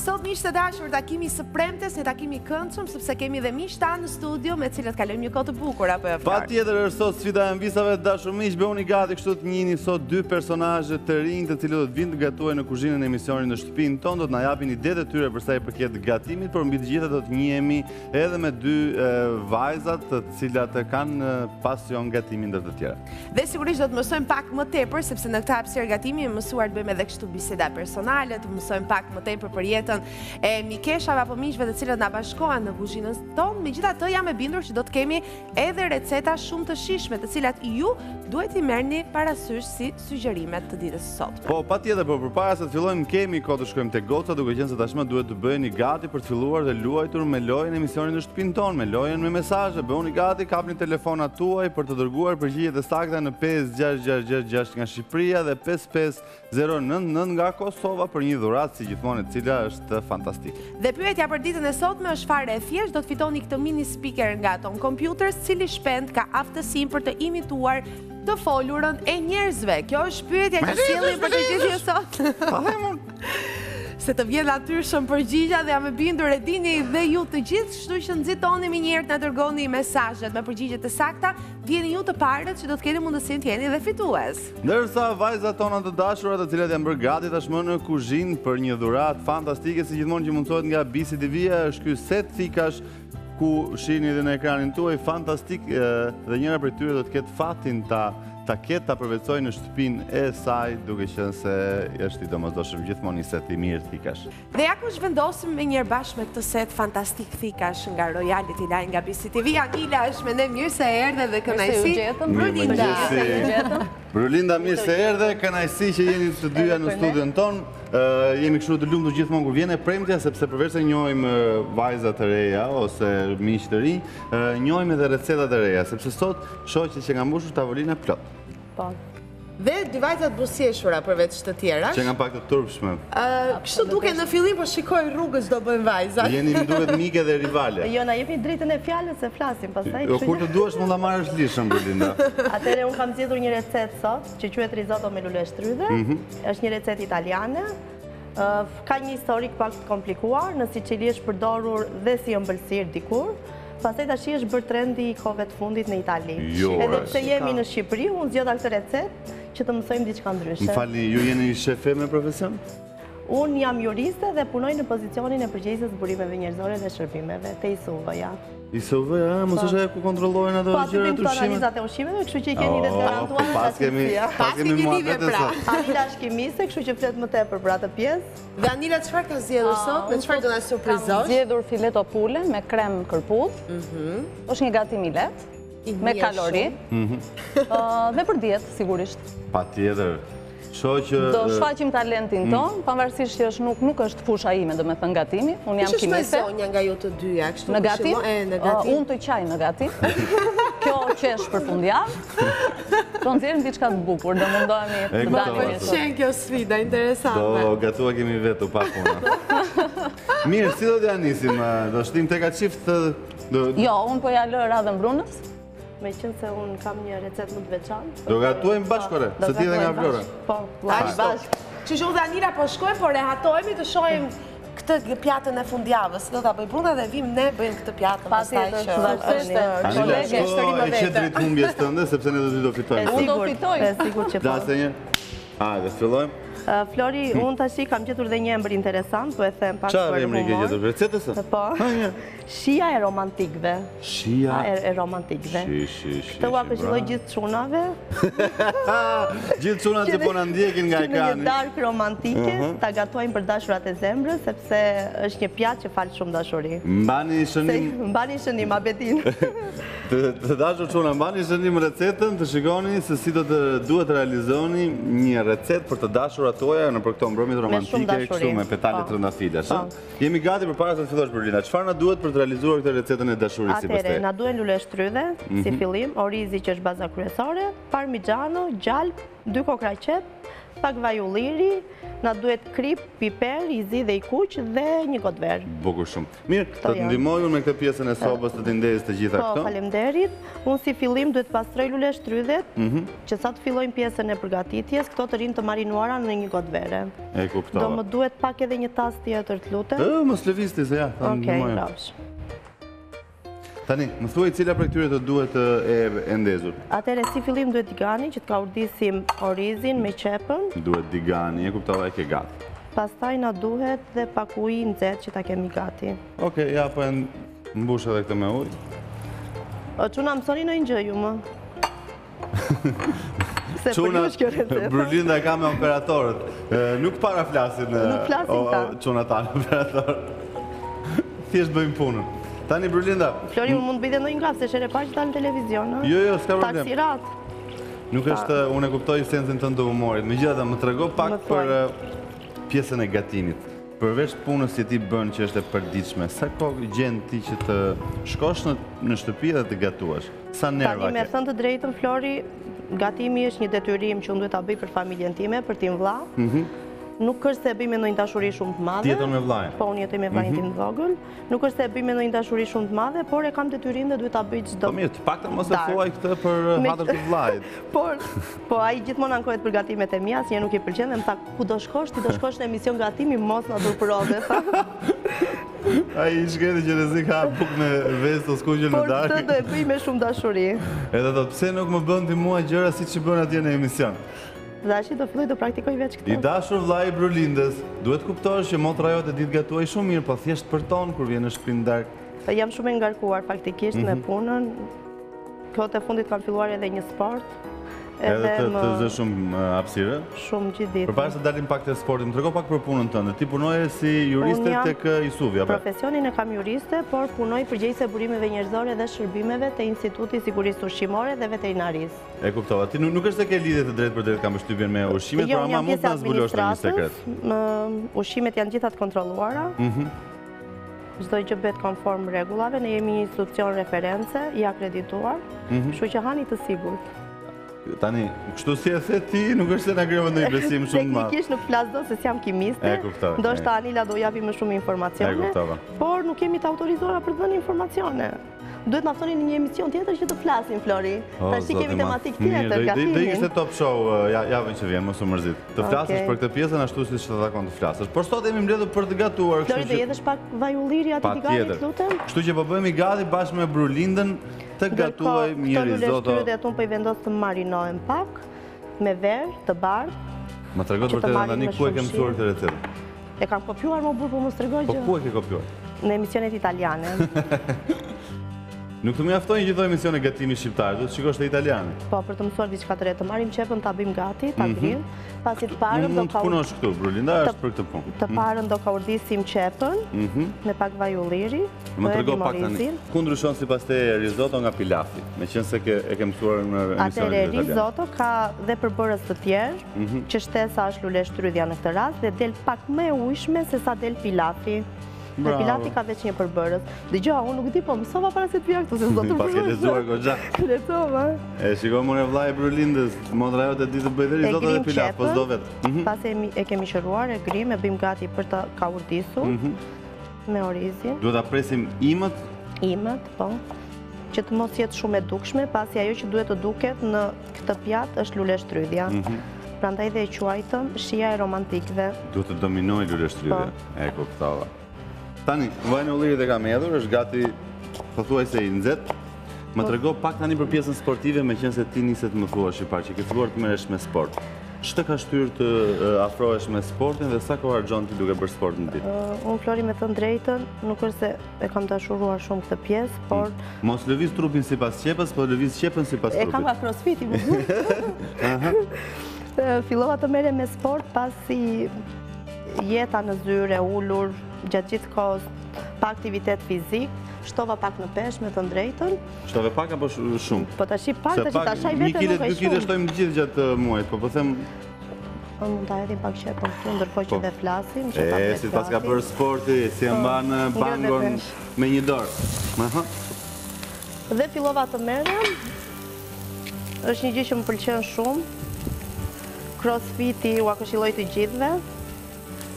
Sot miq të dashur, takimi së premtes, një takim i këndshëm sepse kemi dhe miq tan në studio me të cilët kalojmë një kohë të bukur apo jo? Patjetër është sot sfida e mbisave të dashur miq, bëuni gati kështu të njihni sot dy personazhe të rinj të cilët do të vinë të gatuajnë në kuzhinën e emisionit në shtëpinë tonë, do të na japin idetë e tyre për sa i përket gatimit, por mbi të gjitha do të njihemi edhe me dy vajzat të cilat kanë pasion gatimin ndër të tjera. Dhe sigurisht do të mësojmë pak më tepër sepse në këtë hapësirë gatimi jemi mësuar të bëjmë edhe kështu biseda personale, të mësojmë pak më tepër për jetën e mikeshave apo miqve të cilët na bashkohen në kuzhinën tonë. Megjithatë jam e bindur që do të kemi edhe receta shumë të shijshme, të cilat ju duhet i merrni parasysh si sugjerimet të ditës së sotme. Po, patjetër, por përpara se të fillojmë kemi kohë të shkojmë tek goca, duke qenë se tashmë duhet të bëheni gati për të filluar dhe luajtur me lojën e emisionit në shtëpinë tonë, me lojën me mesazhe. Bëhuni gati, kapni telefonat tuaj për të dërguar përgjigjet e sakta në 56666 nga Shqipëria dhe 55099 nga Kosova për një dhuratë si gjithmonë e cila është fantastike. Dhe pyetja për ditën e sotme është fare e thjeshtë, do të fitoni këtë mini speaker nga Tom Computers, cili shpend ka aftësinë për të imituar të folurën e njerëzve. Kjo është pyetja që sjellim për të gjithë sot. Se të vjen natyrshëm përgjigja dhe jam e bindur e dini dhe ju të gjithë, kështu që nxitoni më njëherë të na dërgoni mesazhet me përgjigjet e sakta, vjeni ju të parët që do të keni mundësinë të jeni dhe fitues. Ndërsa vajzat tona të dashura, të cilat janë bërë gati tashmë në kuzhinë për një dhuratë fantastike si gjithmonë që mundsohet nga BCTV-a, është ky set thikash ku shihni edhe në ekranin tuaj, fantastik, dhe njëra prej tyre do të ketë fatin ta ketë ta përvecoj në shtëpinë e saj, duke qenë se është i domosdoshëm gjithmonë një set i mirë thikash. Dhe ja ku zhvendosim me njërë bashkë me këtë set fantastik thikash nga Royality Line nga BCTV. Anila është me ne, mirë se erdhe dhe kënaqësi. Brulinda, mirë se erdhe, kënaqësi që jeni të dyja në studion tonë. Jemi kështu të lumtur gjithmonë kur vjen e premtja, sepse përveç se njohim vajza të reja ose miq të rinj, njohim edhe recetat e reja, sepse sot shoqet që nga mbushur tavolina plot. Po. Dhe dy vajzat buzëqeshura përveç të tjera. Që nga pak të turpshme. Kështu duke në fillim, po shikoj rrugës do bëjmë vajzat. Jeni më duhet mike dhe rivale. Jo, na jepni drejtën e fjalës se flasim pastaj. Kur të duash mund ta marrësh lishën, Brulinda. Atëherë un kam zgjedhur një recetë sot që quhet risotto me lule shtrydhe. Është një recetë italiane. Ka një historik pak të komplikuar, në Sicili është përdorur dhe si ëmbëlsirë dikur. Pastaj tash është bërë trendi i kohëve të fundit në Itali. Edhe pse jemi në Shqipëri, unë zgjodha këtë recetë që të mësojmë diçka ndryshe. Më falni, ju jeni shefe me profesion? Unë jam juriste dhe punoj në pozicionin e përgjegjësës burimeve njerëzore dhe shërbimeve, te ISUV-ja. ISUV-ja, mos është ajo ku kontrollojnë ato gjëra të ushqimit? Po, analizat e ushqimeve, kështu që i keni dhe të garantuar nga cilësia. Pas kemi muhabet e sot. Anila është kimiste, kështu që flet më tepër për atë pjesë. Dhe Anila, çfarë ka zgjedhur sot? Me çfarë do na surprizosh? Kam zgjedhur fileto pule me krem kërpull. Është një gatim i lehtë, me kalori. Dhe për dietë, sigurisht. Patjetër. Do shfaqim talentin ton, pavarësisht që nuk është fusha ime, domethënë gatimi. Unë jam kimiste. Ç'është zonja nga ju të dyja, kështu në gatim? Unë të qaj në gatim. Kjo qesh për fundjavë. Do nxjerrim diçka të bukur, do mundohemi të dalim. Po çen kjo sfida interesante. Do gatua kemi vetë pa puna. Mirë, si do t'ja nisim? Do shtim tek çift? Jo, unë po ja lë radhën Brunës. Me qënë se unë kam një recet më të veçantë. Do gatuajmë bashkore, se ti dhe nga Vlora. Po, bashkë. Që shumë dhe Anila po shkojmë, po rehatojmë të shohim këtë pjatën e fundjavës. Do ta bëj Bruna dhe vim ne bëjmë këtë pjatën. Pastaj që vazhdojmë kolege shtrimi me vetë. E çet humbjes tënde sepse ne do të fitojmë. Unë do fitoj. Është sigurt që po. Dasë një. Hajde, fillojmë. Flori, unë tash kam gjetur dhe një emër interesant, po e them pak për humor. Çfarë emri ke gjetur? Recetës? Po. Shija e romantikëve. Shija e romantikëve. Këtë ua përshilloj gjithë çunave. Gjithë çunat që po na ndjekin nga ekrani. Një darkë romantike, ta gatuajmë për dashurat e zemrës, sepse është një pjatë që fal shumë dashuri. Mbani shënim apetin. Të dashur çuna, mbani shënim recetën, të shikoni se si do të duhet të realizoni një recetë për të dashurat tuaja në për këto mbrëmjet romantike kështu me petale trëndafilash. Jemi gati përpara se të fillosh Brulinda. Çfarë na duhet për të realizuar këtë recetën e dashurisë sipër teje? Atëherë, na duhen lule shtrydhe si fillim, orizi që është baza kryesore, parmigiano, gjalp, 2 kokra qep, pak vaj ulliri, na duhet krip, piper, i zi dhe i kuq dhe një gotë verë. Bukur shumë. Mirë, të të ndihmoj unë me këtë pjesën e sobës të ndezis të gjitha këto? Po, falemderit. Unë si fillim duhet pastroj lule shtrydhet, që sa të fillojmë pjesën e përgatitjes, këto të rinë të marinuara në një gotë vere. E kuptova. Do më duhet pak edhe një tas tjetër të lutem. Mos lëvisti se ja, të ndihmoj. Bravo. Tani, më thuaj cila për këtyre të duhet e ndezur? Atere, si fillim duhet digani, që të ka urdisim orizin me qepën. Duhet digani, e kuptova e ke gati. Pastaj na duhet dhe pak ujë nxehtë që ta kemi gati. Okej, ja, po e mbush edhe këtë me ujë. Çuna mësoni në një gjë ju më. Se për ju është kjo recetë. Brulinda ka me operatorët. Nuk para flasin çuna ta në operatorët. Thjesht bëjmë punën. Tani, Brulinda... Flori, unë mund të bëjtë ndonjë ngafë, se shere parë që ta në televizion, në? Jo, s'ka problem. Taksirat. Nuk është, unë e kuptoj sensin tënë të humorit. Megjithatë, më trego pak për pjesën e gatimit. Përveç punës që ti bën që është e përditshme, sa kohë gjen ti që të shkosh në shtëpi dhe të gatuash? Sa nerva ke? Tani me thënë të drejtën, Flori, gatimi është një detyrim që unë duhet ta bëj për familjen time, për tim vlla. Nuk është se e bëj me ndonjë dashuri shumë të madhe. Ti jeton me vllajën? Po, unë jetoj me vllajën tim të vogël. Nuk është se e bëj me ndonjë dashuri shumë të madhe, por e kam detyrim dhe duhet ta bëj çdo. Po mirë, të paktën mos e thuaj këtë për hatër të vllajit. Po ai gjithmonë ankohet për gatimet e mia, asnjëherë nuk i pëlqen dhe më tha, ku do shkosh, ti do shkosh në emision gatimi, mos na turpërove, tha. Ai i shkreti që rrezik ka buk me vestë ose skuqen në darkë. Por këtë do e bëj me shumë dashuri. Edhe thot, pse nuk më bën ti mua gjëra siç i bën atje në emision? Dashi do filloj të praktikoj veç këtë. I dashur vllai Brulindës, duhet kuptosh që motra jote ditë gatuaj shumë mirë, po thjesht për ton kur vjen në shtëpinë dark. Jam shumë e ngarkuar faktikisht me punën. Kohët e fundit kam filluar edhe një sport. Edhe të zë shumë hapësirë? Shumë gjithë ditë. Përpara se dalim pak te sporti, më trego pak për punën tënde. Ti punoje si juriste tek Isuvi, apo? Profesionin e kam juriste, por punoj përgjegjëse burimeve njerëzore dhe shërbimeve te Instituti i Sigurisë Ushqimore dhe Veterinarisë. E kuptova. Ti nuk është se ke lidhje të drejtë për drejtë kam përshtypjen me ushqimet, por ama mund ta zbulosh në një sekret. Ushqimet janë gjitha të kontrolluara. Çdo gjë bëhet konform rregullave, ne jemi një institucion reference i akredituar, kështu që hani të sigurt. Tani, kështu si e the ti, nuk është se na kryon ndonjë besim shumë të madh. Teknikisht nuk flas dot se jam kimiste. E kuptova. Ndoshta Anila do japi më shumë informacione. E kuptova. Por nuk jemi të autorizuara për të dhënë informacione. Duhet na ftoni në një emision tjetër që të flasim, Flori. Tash kemi tematikë tjetër, gatimin. Do ishte top show javën që vjen, mos u mërzit. Të flasësh për këtë pjesën ashtu siç të takon të flasësh. Por sot jemi mbledhur për të gatuar, kështu që Flori do jetësh pak vaj ulliri aty ti gati, lutem. Kështu që po bëhemi gati bashkë me Brulindën të gatuajmë një risotto. Dhe aty po i vendos të marinohen pak me verë të bardhë. Më tregon vërtet tani ku e ke mësuar këtë recetë? E kam kopjuar më burr, po mos tregoj gjë. Po ku e ke kopjuar? Në emisionet italiane. Nuk të mjaftojnë gjitho emisione gatimi shqiptar, do të shikosh të italiane. Po, për të mësuar diçka të re, të marrim qepën, ta bëjmë gati, ta grill. Pasi të parën do mund të punosh këtu, Brulinda, është për këtë punë. Të parën do ka urdisim qepën me pak vaj ulliri. Më trego pak tani. Ku ndryshon sipas teje risotto nga pilafi? Meqense e ke mësuar në emisionet italiane. Atëherë risotto ka dhe përbërës të tjerë, që shtesa është lule shtrydhja në këtë rast dhe del pak më e ujshme se sa del pilafi. Dhe pilafi ka veç një përbërës. Dëgjoj, unë nuk di, po mësova para se të vija këtu, se s'do të pas ke lexuar goxha. Lexova. E shikoj më vllai Brulindës, motra jote di të bëj dhe risotto dhe pilaf, po s'do vet. Pas e kemi shëruar, e grim, e bëjmë gati për të kaurdisur me orizin. Duhet ta presim imët? Imët, po. Që të mos jetë shumë e dukshme, pasi ajo që duhet të duket në këtë pjatë është lule shtrydhja. Prandaj dhe e quajtëm shija e romantikëve. Duhet të dominojë lule shtrydhja. E kuptova. Tani, vajnë ullirit e kam hedhur, është gati pothuajse i nxehtë. Më trego pak tani për pjesën sportive, meqense ti niset më thuash i parë që ke filluar të merresh me sport. Ç'të ka shtyrë të afrohesh me sportin dhe sa kohë harxhon ti duke bërë sport në ditë? Unë, Flori, me thënë drejtën, nuk është se e kam dashuruar shumë këtë pjesë, por... Mos lëviz trupin sipas qepës, po lëviz qepën sipas trupit. E kam nga crossfiti, më fillova të merrem me sport pasi jeta në zyre, ullur, gjatë gjithë kohës, pa aktivitet fizik, shtova pak në peshë, me të drejtën. Shtove pak apo shumë? Po tash pak, tash ai vetë nuk e shumë. 1 kg shtojmë gjithë gjatë muajit, po them... Unë mund ta hedhim pak qepën këtu, ndërkohë që dhe flasim. Si pas ka bërë sporti, si e mbanë bangon me një dorë. Dhe fillova të merrem, është një gjë që më pëlqen shumë. Crossfiti u këshilloj të gjithëve.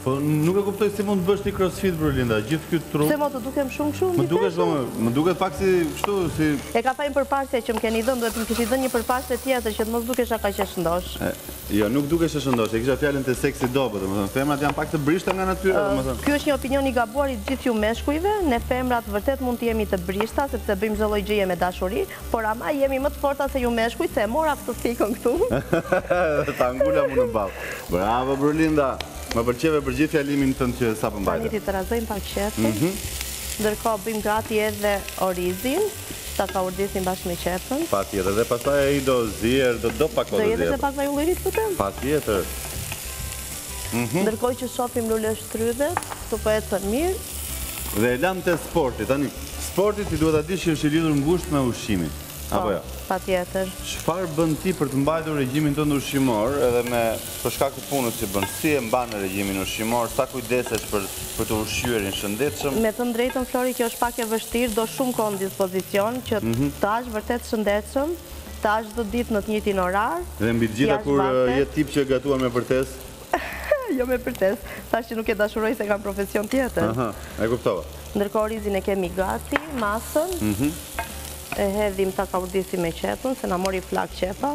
Po nuk e kuptoj si mund të bësh ti crossfit, Brulinda, gjithë ky trup. Se mo të dukem shumë kështu? Më duket pak si kështu, si... E ka pa një përpasje që më keni dhënë, duhet më kishit dhënë një përpasje tjetër që të mos dukesh aka që shëndosh. Jo, nuk dukesh e shëndosh, e kisha fjalën të seksi dobe, domethënë femrat janë pak të brishta nga natyra, domethënë. Ky është një opinion i gabuar i gjithë ju meshkujve, ne femrat vërtet mund të jemi të brishta sepse bëjmë çdo lloj gjëje me dashuri, por ama jemi më të forta se ju meshkuj, se e mora ftofikën këtu. Ta ngula mu në ballë. Bravo Brulinda. Më pëlqeve për gjithë fjalimin tënd që sapo mbajtë. Tani ti të razojmë pak qepën. Ndërkohë bëjmë gati edhe orizin, ta ka urdisin bashkë me qepën. Patjetër, dhe pastaj ai do zier, do pakotë. Do jetë edhe pak vaj ullirit lutem? Patjetër. Ndërkohë që shohim lule shtrydhet, këtu po ecën mirë. Dhe e lam te sporti, tani. Sporti ti duhet ta dish që është i lidhur ngushtë me ushqimin. Apo jo? Patjetër. Çfarë bën ti për të mbajtur regjimin tënd ushqimor, edhe me për shkak të punës që bën? Si e mban regjimin ushqimor? Sa kujdesesh për të ushqyerin shëndetshëm? Me të drejtën Flori, kjo është pak e vështirë, do shumë kohë në dispozicion që të hash vërtet shëndetshëm, të hash çdo ditë në të njëjtin orar. Dhe mbi të gjitha kur je tip që gatuan me përtesë? Jo me përtesë, thash që nuk e dashuroj se kam profesion tjetër. Aha, e kuptova. Ndërkohë orizin e kemi gati, masën. E hedhim ta ka urdisi me qepën, se na mori flak qepa.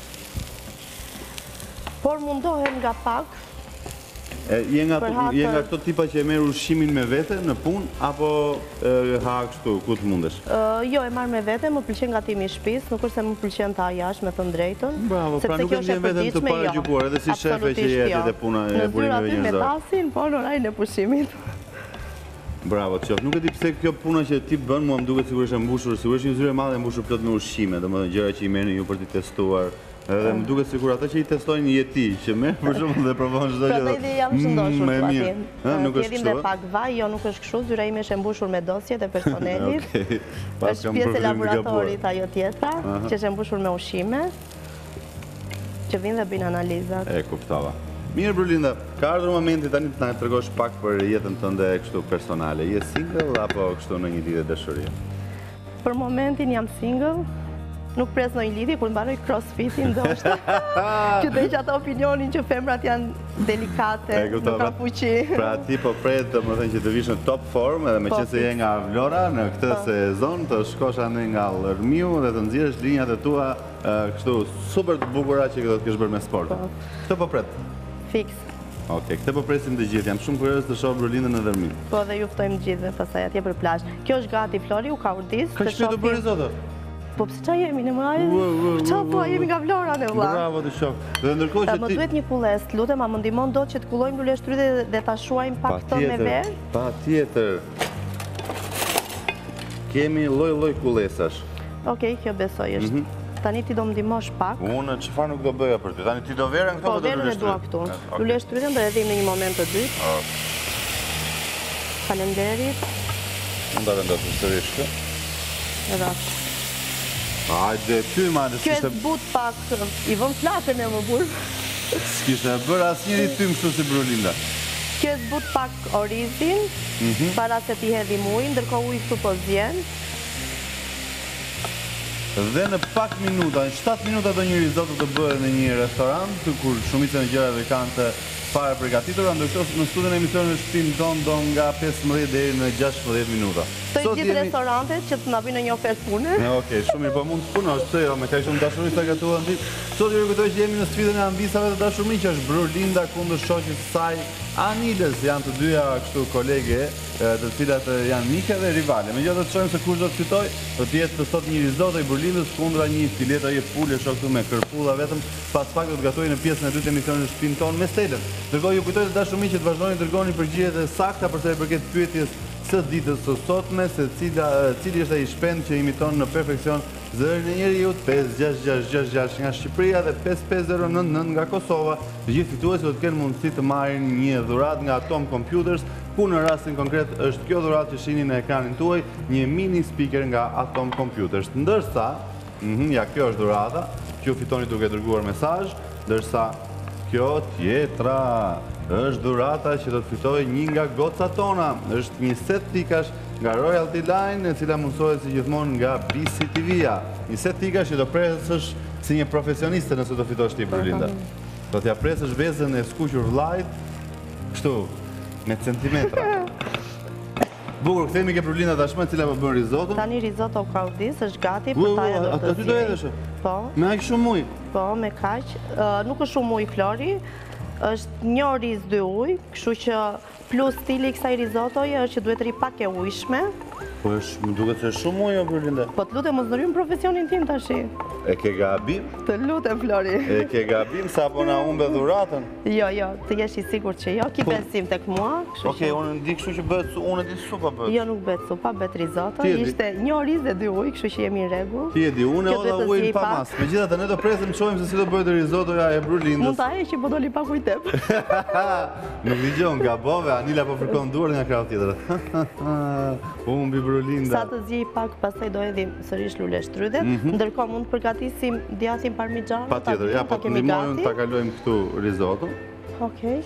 Por mundohem nga pak. Je nga këto tipa që e merr ushqimin me vete në punë, apo ha kështu, ku të mundesh? Jo, e marr me vete, më pëlqen gatimi i shtëpisë, nuk është se më pëlqen ta jashtë, me thënë drejtën. Bravo, pra nuk e ndjen veten të paragjykuar, edhe si shefe që jeti edhe puna e burimeve njerëzore. Në me tasin, po në orarin e pushimit. Bravo, të qoftë. Nuk e di pse kjo puna që ti bën, mua më duket sigurisht e mbushur, sigurisht një zyrë e madhe e mbushur plot me ushqime, domethënë gjëra që i merrni ju për t'i testuar. Edhe më duket sikur ata që i testojnë jeti, që merr për shkakun dhe provon çdo gjë. Prandaj jam shëndoshur aty. Nuk është kështu. Dhe pak vaj, jo nuk është kështu, zyra ime është e mbushur me dosjet e personelit. Është pjesë e laboratorit ajo tjetra, që është e mbushur me ushqime, që vinë dhe bëjnë analizat. E kuptova. Mirë Brulinda, ka ardhur momenti tani të na tregosh pak për jetën tënde kështu personale. Je single apo kështu në një lidhje dashurie? Për momentin jam single. Nuk pres në një lidhje, kur mbaroj crossfitin, ndoshta që të heq ata opinionin që femrat janë delikate, nuk ka fuqi. Pra ti po pret, domethënë që të vish në top form, edhe meqense je nga Vlora në këtë sezon, të shkosh ande nga Lërmiu dhe të nxjerrësh linjat e tua kështu super të bukura që do të kesh bërë me sportin. Këtë po pret. Fiks. Okej, këtë po presim të gjithë. Jam shumë kurioz të shoh Brulindën në Lërmiu. Po dhe ju ftojmë të gjithë pastaj atje për plazh. Kjo është gati Flori, u ka urdis. Ka shpejt të bëri zotë. Po pse qa jemi në mëaj? Qa po jemi nga Vlora në vla? Bravo të shoh. Dhe ndërkohë që ti... Më duhet një kulles, lutem, a më ndihmon do që të kullojmë lule shtrydhe dhe ta shuajmë pak të me verë? Patjetër. Kemi lloj kullesash. Okej, kjo besoj është. Tani ti do më ndihmosh pak. Unë çfarë nuk do bëja për ty? Tani ti do verën këto apo do lule shtrydhe? Po, verën e dua këtu. Lule shtrydhen do e hedhim në një moment të dytë. Faleminderit. Mund ta vendosë sërish këtë. Rash. Hajde, ty ma dhe s'kishtë... Kjo e but pak, i vëm flakën e më burë. S'kishtë e bërë asë njëri ty më shtu si Brulinda. Kjo e but pak orizin, para se ti hedhim ujë, ndërko ujë këtu po zjen. Dhe në pak minuta, në 7 minuta do një risotto të bëhet në një restorant, kur shumicën e gjërave kanë të fare përgatitura, ndërkohë në studion e emisionit Shtëpinë Tonë do nga 15 deri në 16 minuta. Të gjithë restorantet që të na bëjnë një ofertë pune. Okej, shumë mirë, po mund të punosh, pse jo, me kaq shumë dashuri sa gatuan ti. Sot ju kujtoj që jemi në sfidën e ambisave të dashurmi, që është Brulinda kundër shoqes së saj Aniles. Janë të dyja kështu kolege, të cilat janë mike dhe rivale. Megjithatë të shohim se kush do të fitojë. Do të jetë sot një risotto i Brulindës kundra një fileto je pule këtu me kërpulla vetëm. Pas pak do të gatojë në pjesën e dytë të emisionit Shtëpinë Tonë me Stelën. Dërgoj ju kujtoj të dashurmi që të vazhdoni të dërgoni përgjigjet e sakta për sa i përket pyetjes së ditës së sotme, se cili është ai shpend që imiton në perfekcion zërin e njeriut, 56666 nga Shqipëria dhe 55099 nga Kosova. Të gjithë fituesit do të kenë mundësi të marrin një dhuratë nga Atom Computers, ku në rastin konkret është kjo dhuratë që shihni në ekranin tuaj, një mini speaker nga Atom Computers. Ndërsa, ja kjo është dhurata, që ju fitoni duke dërguar mesazh, ndërsa kjo tjetra është dhurata që do të fitoj një nga goca tona. Është një set tikash nga Royalty Line, e cila mundsohet si gjithmonë nga BCTV-a. Një set tikash që do presësh si një profesioniste nëse do fitosh ti, Brulinda. Do t'ja presësh vezën e skuqur vllajt kështu, me centimetra. Bukur, këthemi ke Brulinda tashmë, cila po bën risotto. Tani risotto kaudis është gati për ta hedhur të aty do hedhësh? Po. Me aq shumë ujë? Po, me kaq. Nuk është shumë ujë Flori, është 1 oriz 2 ujë, kështu që plus stili i kësaj risottoje është që duhet të ri pak e ujshme. Po më duket se shumë ujë, Brulinda. Po të lutem mos ndryshim profesionin tim tash. E ke gabim? Të lutem Flori. E ke gabim sa po na humbe dhuratën? Jo, të jesh i sigurt që jo, ki besim tek mua. Okej, unë ndi kështu që bëhet, unë di supa bëhet. Jo, nuk bëhet supa, bëhet risotto. Ishte 1 oriz dhe 2 ujë, kështu që jemi në rregull. Ti e di, unë oda ujin pa mas. Megjithatë ne do presim të shohim se si do bëhet risottoja e Brulindës. Mund ta heqi, po doli pak ujë tep. Nuk dëgjon, gabove, Anila po fërkon duart nga krau tjetër. Humbi Brulinda. Sa të zjej pak, pastaj do hedhim sërish lule shtrydhe. Ndërkohë mund të përgatisim djathtin parmigiano. Patjetër, ja, po të ndihmojmë ta kalojmë këtu risotto. Okej.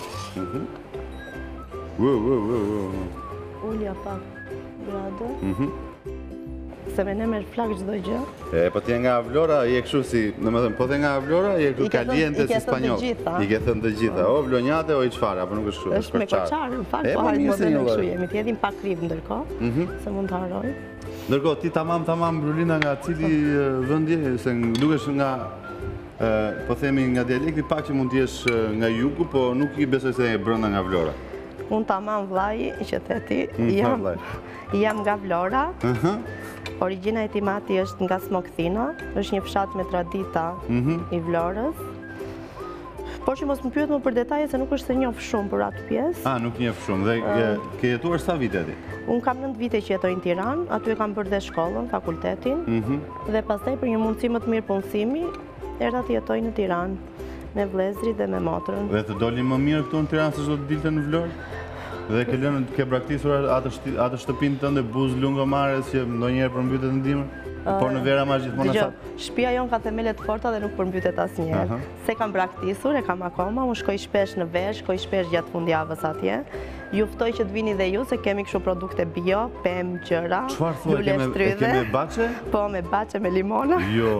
Ulja pak gradë. Se me ne merr flak çdo gjë. Po ti nga Vlora, je kështu si, domethënë, po ti nga Vlora, je kështu caliente si spanjoll. I ke thënë të gjitha, o vlonjate o i çfarë, apo nuk është kështu, është me koçar, në fakt, po hajde model kështu jemi. Ti hedhim pak krip ndërkohë, se mund të harroj. Ndërkohë ti tamam Brulinda nga cili vendi, se dukesh nga po themi nga dialekti pak që mund të jesh nga jugu, po nuk i besoj se je brenda nga Vlora. Unë tamam vllai që theti, jam nga Vlora. Origjina e timati është nga Smokthina, është një fshat me tradita i Vlorës. Por që mos më pyet më për detaje se nuk është se njoh shumë për atë pjesë. Nuk njeh shumë. Dhe ke jetuar sa vite ti? Unë kam 9 vite që jetoj në Tiranë, aty kam bërë dhe shkollën, fakultetin. Dhe pastaj për një mundësi më të mirë punësimi, erdha të jetoj në Tiranë, me vëllezrit dhe me motrën. Dhe të doli më mirë këtu në Tiranë se çdo të dilte në Vlorë? Dhe ke braktisur atë shtëpinë tënde buzë lungëmarrës që ndonjëherë përmbytet në dimër? Por në vera marrë gjithmonë sa? Shtëpia jon ka themele të forta dhe nuk përmbytet asnjëherë. Se kam braktisur, e kam akoma, unë shkoj shpesh në vesh, shkoj shpesh gjatë fundjavës atje. Ju ftoj që të vini dhe ju, se kemi kështu produkte bio, pemë, gjëra, lule shtrydhe. Çfarë thua, kemi baçe? Po, me baçe, me limona. Jo,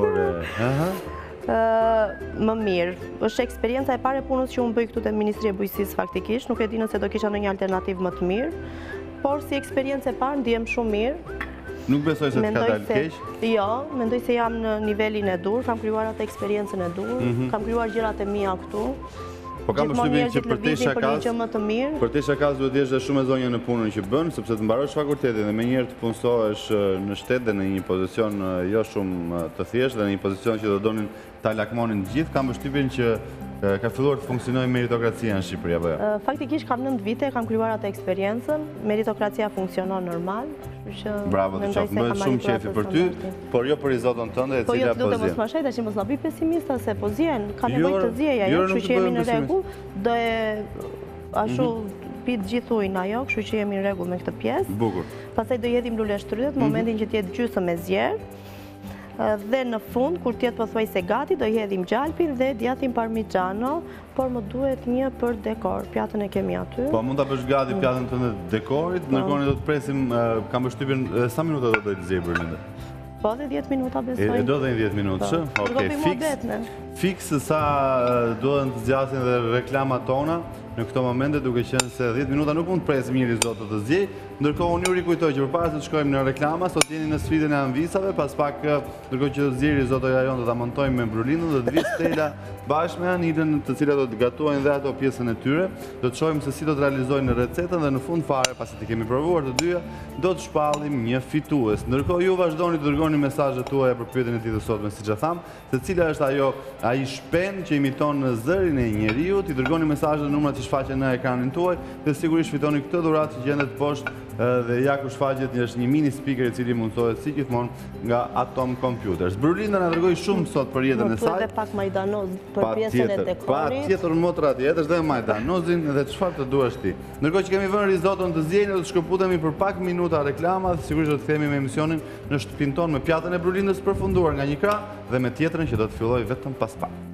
më mirë. Është eksperienca e parë e punës që unë bëj këtu te Ministria e Bujqësisë faktikisht, nuk e di nëse do kisha ndonjë alternativë më të mirë, por si eksperiencë e parë ndihem shumë mirë. Nuk besoj se të ka dalë keq? Jo, mendoj se jam në nivelin e dur, kam krijuar atë eksperiencën e dur, kam krijuar gjërat e mia këtu. Po kam përshtypjen që për te shakas duhet jesh dhe shumë e zonja në punën që bën, sepse të mbarosh fakultetin dhe menjëherë të punësohesh në shtet dhe në një pozicion jo shumë të thjeshtë dhe në një pozicion që do donin ta lakmonin të gjithë, kam përshtypjen që ka filluar të funksionojë meritokracia në Shqipëri apo jo? Faktikisht kam 9 vite, kam krijuar atë eksperiencën, meritokracia funksionon normal. Bravo, të qoftë, më bëhet shumë qefi për ty, por jo për risotton tënde e cila po zjen. Po jo të lutem mos më shaj, tash mos na bëj pesimista se po zjen, ka nevojë të zjej ajo, kështu që jemi në rregull, do e ashtu pi të gjithë ujin ajo, kështu që jemi në rregull me këtë pjesë. Bukur. Pastaj do hedhim lule shtrydhet në momentin që të jetë gjysmë e zjerë. Dhe në fund, kur tjetë pothuajse gati, do i hedhim gjalpin dhe djathtin parmigiano, por më duhet një për dekor, pjatën e kemi aty. Po mund ta bësh gati pjatën tënde dekorit, ndërkohë do të presim, kam përshtypjen sa minuta do të zjej Brulinda? Po dhe 10 minuta besoj. E do dhe 10 minuta, që? Okej, fix sa duhen të zgjasin dhe reklamat tona në këto momente, duke qenë se 10 minuta nuk mund të presim një risotto të zjej. Ndërkohë unë ju rikujtoj që përpara se të shkojmë në reklama, sot jeni në sfidën e anvisave, pas pak ndërkohë që zjej risottoja jonë do ta montojmë me Brulindën, do të vi Stela bashkë me Anitën, të cilat do të gatuajnë dhe ato pjesën e tyre. Do të shohim se si do të realizojnë recetën dhe në fund fare, pasi të kemi provuar të dyja, do të shpallim një fitues. Ndërkohë ju vazhdoni të dërgoni mesazhet tuaja për pyetjen e ditës sotme, siç e tham, se cila është ai shpen që imiton zërin e njeriu, i dërgoni mesazhet në numrat që shfaqen në ekranin tuaj dhe sigurisht fitoni këtë dhuratë që gjendet poshtë dhe ja ku shfaqet është një mini speaker i cili mundsohet si gjithmonë nga Atom Computers. Brulinda na dërgoi shumë sot për jetën e saj. Edhe pak majdanoz për pjesën e dekorit. Patjetër motra tjetër dhe majdanozin dhe çfarë të duash ti. Ndërkohë që kemi vënë risotton të zjejnë, do të shkëputemi për pak minuta reklama dhe sigurisht do të kthehemi me emisionin në shtëpinë tonë me pjatën e Brulindës përfunduar nga një krah dhe me tjetrën që do të fillojë vetëm pas pak.